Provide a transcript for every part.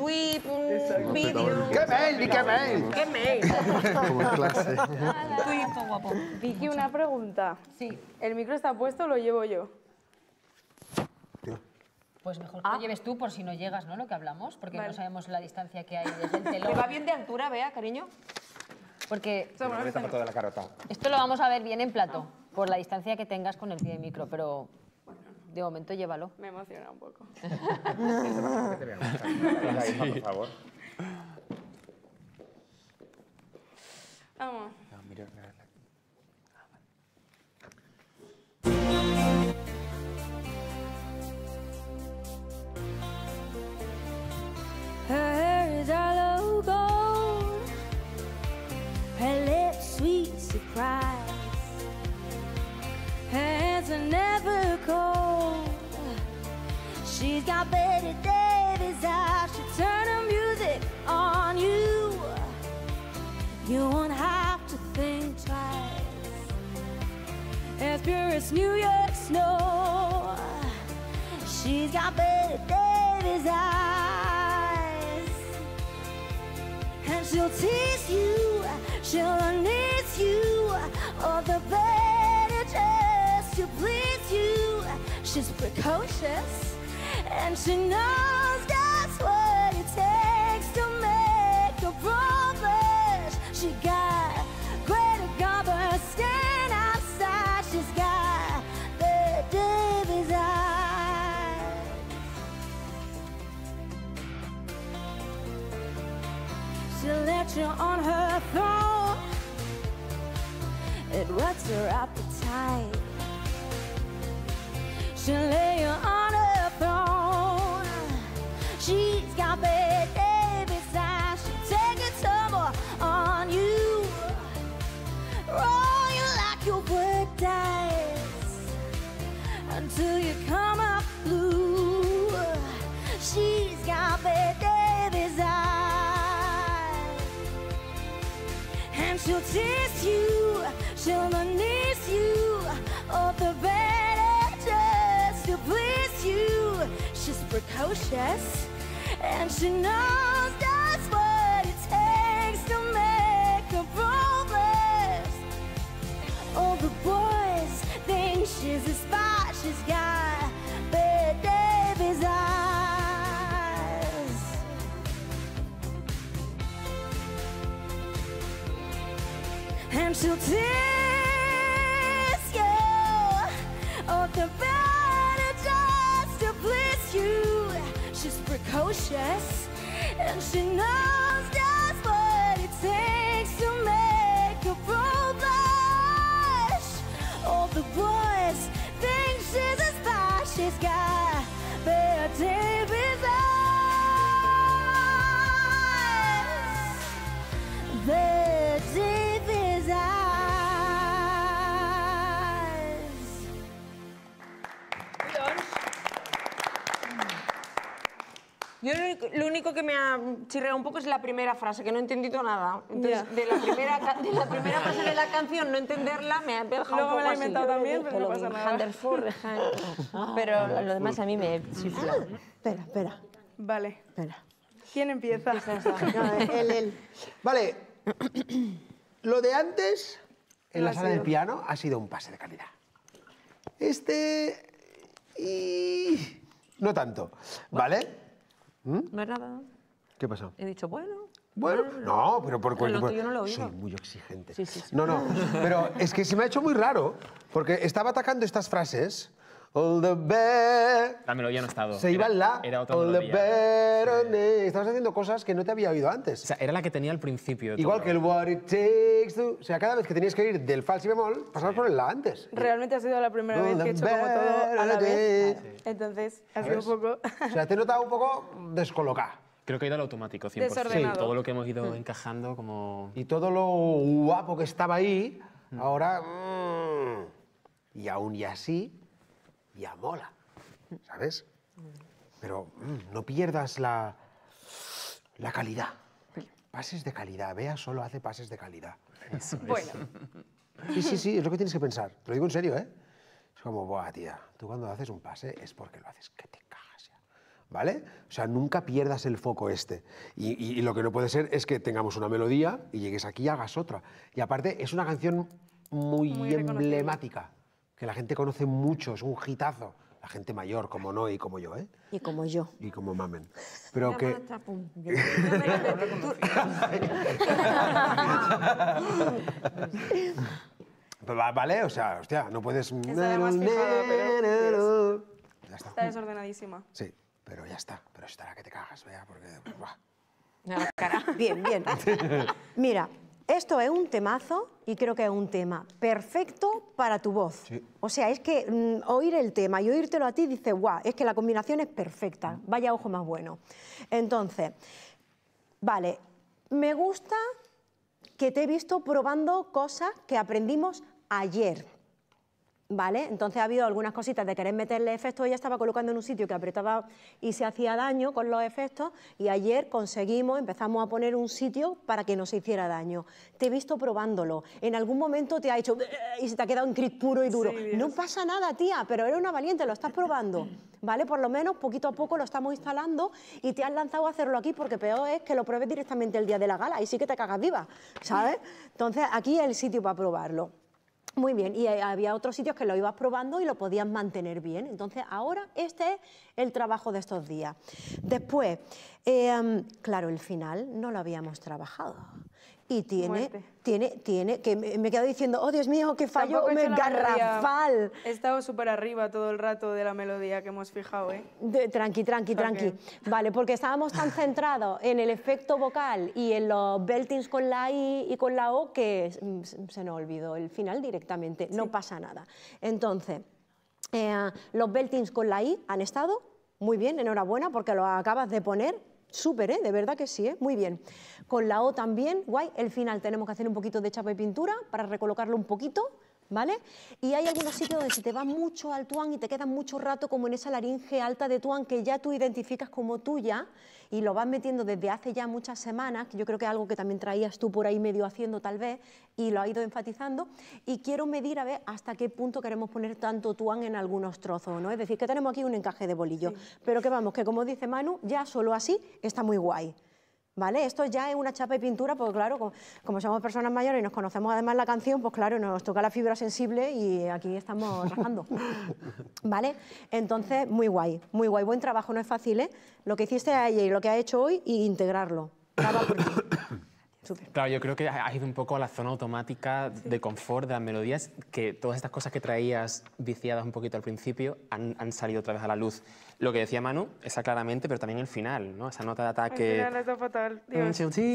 tweet, un vídeo. ¡Qué mail, ni qué mail! ¡Qué mail! Como en clase. Tweet, guapo. Vicky, una pregunta. Sí. ¿El micro está puesto o lo llevo yo? Pues mejor que lo lleves tú por si no llegas, ¿no? Lo que hablamos, porque Vale. no sabemos la distancia que hay desde el telón. ¿Te va bien de altura, Bea, cariño? Porque Toda la carota. esto lo vamos a ver bien en plato, por la distancia que tengas con el pie de micro, pero de momento llévalo. Me emociona un poco. Por favor. Vamos. Her hair is all gold, her lips sweet surprise, her hands are never cold. She's got Betty Davis eyes, she'll turn her music on you. You won't have to think twice. As pure as New York snow, she's got Betty Davis eyes. And she'll tease you, she'll unease you, all the better just to please you. She's precocious, and she knows just what it takes to make a progress. She got greater gobber, stand outside. She's got the Davis eyes. She'll let you on her throne. It whets her appetite. She'll lay you on her throne. She's got Betty Davis eyes. She'll take a tumble on you, roll you like your work dice until you come up blue. She's got Betty Davis eyes, and she'll tease you, she'll unease you, all the better just to please you. She's precocious, and she knows just what it takes to make a progress. All the boys think she's a spy. She's got Betty Davis eyes. And she'll tease you, all the better just to please you. She's precocious, and she knows just what it takes to make a progress. All the boys think she's a spy. She's got Betty Davis eyes. Betty Davis eyes. Yo lo único que me ha chirreado un poco es la primera frase, que no he entendido nada. Entonces, Ya. de la primera frase de la canción, no entenderla, me ha dejado Luego un me poco la he así. inventado también, pero no pasa nada. Pero lo demás a mí me chifla. Espera. Vale. Espera. ¿Quién empieza? No, él. Vale, lo de antes en No la ha sala del sido. piano ha sido un pase de calidad. Este... y... no tanto, ¿vale? No es nada. ¿Qué pasó? He dicho, bueno. Bueno, no, pero por Lo tuyo no lo he oído. soy muy exigente. Sí. No, pero es que se me ha hecho muy raro, porque estaba atacando estas frases. All the better... La melodía no ha estado. Se iba en la... Era otra all the melodía. better... Estabas haciendo cosas que no te había oído antes. O sea, era la que tenía al principio. de Igual todo. que el what it takes to... O sea, cada vez que tenías que ir del fa al si bemol, pasabas por el la antes. Realmente ha sido la primera vez que he hecho como todo a la vez. Entonces, ha sido un poco... O sea, te he notado un poco descolocado. Creo que ha ido al automático, 100%. Desordenado. Todo lo que hemos ido encajando como... Y todo lo guapo que estaba ahí, ahora... y aún y así, ya mola. ¿Sabes? Pero no pierdas la calidad. Pases de calidad. Bea solo hace pases de calidad. Bueno, Sí, es lo que tienes que pensar. Te lo digo en serio, ¿eh? Es como, buah, tía, tú cuando haces un pase es porque lo haces que te cagas ya. ¿vale? O sea, nunca pierdas el foco este. Y lo que no puede ser es que tengamos una melodía y llegues aquí y hagas otra. Y aparte, es una canción muy emblemática, que la gente conoce mucho, es un hitazo. La gente mayor, como Noé y como yo, ¿eh? Y como yo. Y como Mamen. Pero que... Vale, o sea, hostia, no puedes... Está más fijada, pero... Ya está. Está desordenadísima. Sí, pero ya está. Pero estará que te cagas, vea, porque... buah. La cara. Bien, bien. Mira, esto es un temazo y creo que es un tema perfecto para tu voz. Sí. O sea, es que oír el tema y oírtelo a ti dices, guau, es que la combinación es perfecta. Vaya ojo más bueno. Entonces, vale, me gusta que te he visto probando cosas que aprendimos ayer. ¿Vale? Entonces ha habido algunas cositas de querer meterle efectos. Ella estaba colocando en un sitio que apretaba y se hacía daño con los efectos y ayer empezamos a poner un sitio para que no se hiciera daño. Te he visto probándolo. En algún momento te ha hecho y se te ha quedado un cric puro y duro. Sí, no pasa nada, tía, pero eres una valiente, lo estás probando. ¿Vale? Por lo menos poquito a poco lo estamos instalando y te has lanzado a hacerlo aquí porque peor es que lo pruebes directamente el día de la gala y sí que te cagas viva, ¿sabes? Entonces aquí es el sitio para probarlo. Muy bien, y había otros sitios que lo ibas probando y lo podías mantener bien. Entonces, ahora este es el trabajo de estos días. Después, claro, el final no lo habíamos trabajado. Y tiene, que me he quedado diciendo, oh Dios mío, qué fallo garrafal. He estado súper arriba todo el rato de la melodía que hemos fijado, ¿eh? Tranqui. Vale, porque estábamos tan centrados en el efecto vocal y en los beltings con la I y con la O que se nos olvidó el final directamente. No pasa nada. Entonces, los beltings con la I han estado muy bien, enhorabuena, porque los acabas de poner. Súper, de verdad que sí, muy bien. Con la O también, guay, el final tenemos que hacer un poquito de chapa y pintura para recolocarlo un poquito, ¿vale? Y hay algunos sitios donde se te va mucho al tuán y te queda mucho rato como en esa laringe alta de tuán que ya tú identificas como tuya y lo vas metiendo desde hace ya muchas semanas, que yo creo que es algo que también traías tú por ahí medio haciendo tal vez y lo has ido enfatizando y quiero medir a ver hasta qué punto queremos poner tanto tuán en algunos trozos, ¿no? Es decir, que tenemos aquí un encaje de bolillo, pero que vamos, que como dice Manu, ya solo así está muy guay. ¿Vale? Esto ya es una chapa y pintura, porque claro, como somos personas mayores y nos conocemos además la canción, pues claro, nos toca la fibra sensible y aquí estamos rajando. ¿Vale? Entonces, muy guay, buen trabajo, no es fácil, ¿eh? Lo que hiciste ayer y lo que has hecho hoy y integrarlo. Bravo por ti. Súper. Claro, yo creo que has ido un poco a la zona automática de confort de las melodías, que todas estas cosas que traías viciadas un poquito al principio han salido otra vez a la luz. Lo que decía Manu, esa claramente, pero también el final, ¿no? Esa nota de ataque... El final está fatal, Dios.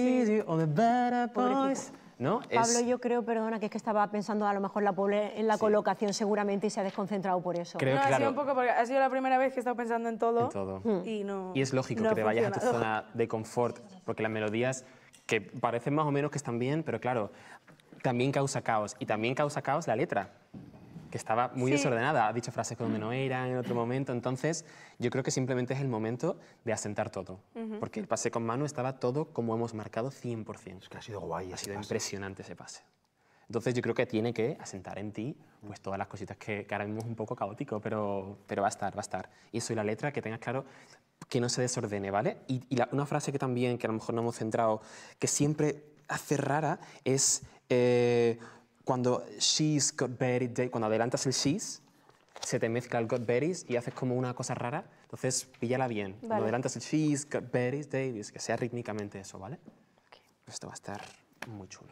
¿No? Pablo, yo creo, perdona, que es que estaba pensando a lo mejor en la colocación seguramente y se ha desconcentrado por eso. Creo No, que, ha sido claro, un poco porque ha sido la primera vez que he estado pensando en todo. en todo. Y no. Y es lógico no que te ha vayas a tu funcionado. zona de confort, porque las melodías que parecen más o menos que están bien, pero claro, también causa caos. Y también causa caos la letra, que estaba muy desordenada. Ha dicho frases que donde no eran en otro momento. Entonces, yo creo que simplemente es el momento de asentar todo. Porque el pase con Manu estaba todo como hemos marcado 100%. Es que ha sido guay. Ha sido impresionante ese pase. Entonces yo creo que tiene que asentar en ti pues, todas las cositas que ahora mismo es un poco caótico, pero va a estar. Y eso y la letra, que tengas claro que no se desordene, ¿vale? Y una frase que también, que a lo mejor no hemos centrado, que siempre hace rara, es cuando she's got Betty Davis, cuando adelantas el she's, se te mezcla el got Betty's y haces como una cosa rara, entonces píllala bien. Cuando adelantas el she's got Betty Davis, que sea rítmicamente eso, ¿vale? Esto va a estar muy chulo.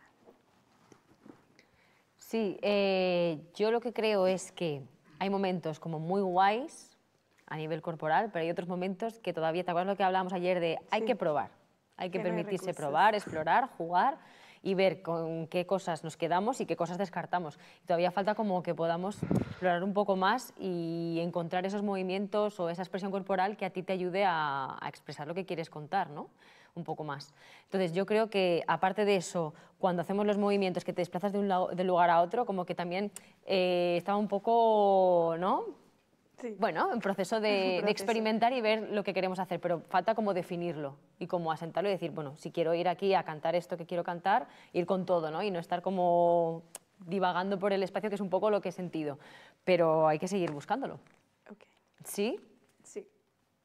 Sí, yo lo que creo es que hay momentos como muy guays a nivel corporal, pero hay otros momentos que todavía, ¿te acuerdas lo que hablábamos ayer de hay que probar? Hay que Que no hay permitirse recursos. probar, explorar, jugar y ver con qué cosas nos quedamos y qué cosas descartamos. Y todavía falta como que podamos explorar un poco más y encontrar esos movimientos o esa expresión corporal que a ti te ayude a expresar lo que quieres contar, ¿no? Un poco más. Entonces yo creo que aparte de eso, cuando hacemos los movimientos que te desplazas de un lugar a otro, como que también estaba un poco, ¿no? Sí. Bueno, en proceso de experimentar y ver lo que queremos hacer, pero falta como definirlo y como asentarlo y decir, bueno, si quiero ir aquí a cantar esto que quiero cantar, ir con todo, ¿no? Y no estar como divagando por el espacio, que es un poco lo que he sentido, pero hay que seguir buscándolo. Ok. ¿Sí? Sí.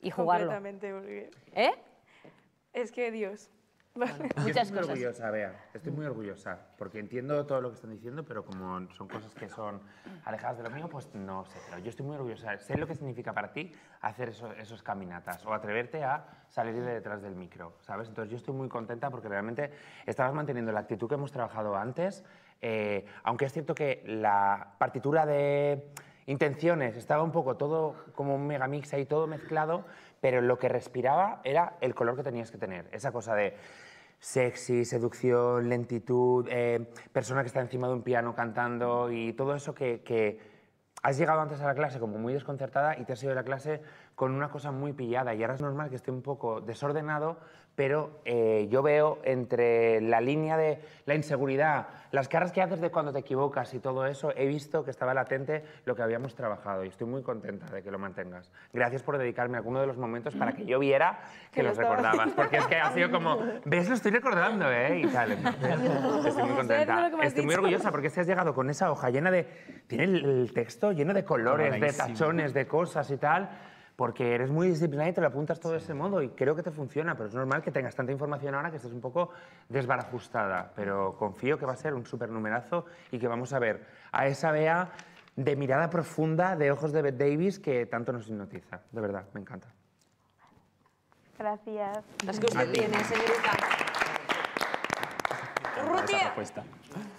y jugarlo. Completamente, porque ¿Eh? es que Dios. Yo Muchas estoy muy cosas. orgullosa, Bea. Estoy muy orgullosa, porque entiendo todo lo que están diciendo, pero como son cosas que son alejadas de lo mío, pues no sé. Pero yo estoy muy orgullosa. Sé lo que significa para ti hacer esos caminatas o atreverte a salir de detrás del micro, ¿sabes? Entonces yo estoy muy contenta porque realmente estabas manteniendo la actitud que hemos trabajado antes, aunque es cierto que la partitura de intenciones estaba un poco todo como un megamix ahí, todo mezclado, pero lo que respiraba era el color que tenías que tener. Esa cosa de sexy, seducción, lentitud, persona que está encima de un piano cantando y todo eso que has llegado antes a la clase como muy desconcertada y te has ido de la clase con una cosa muy pillada y ahora es normal que esté un poco desordenado, pero yo veo entre la línea de la inseguridad, las caras que haces de cuando te equivocas y todo eso, he visto que estaba latente lo que habíamos trabajado y estoy muy contenta de que lo mantengas. Gracias por dedicarme a alguno de los momentos para que yo viera que los recordabas, porque es que ha sido como, ves, lo estoy recordando, ¿eh? Y tal, entonces, estoy muy contenta. Estoy muy orgullosa porque es que has llegado con esa hoja llena de... Tiene el texto lleno de colores, de tachones, de cosas y tal, porque eres muy disciplinada y te lo apuntas todo de ese modo y creo que te funciona, pero es normal que tengas tanta información ahora que estés un poco desbarajustada, pero confío que va a ser un súper numerazo y que vamos a ver a esa Bea de mirada profunda, de ojos de Bette Davis que tanto nos hipnotiza. De verdad, me encanta. Gracias. Las que usted tiene, señorita. Esa Urrutia. respuesta.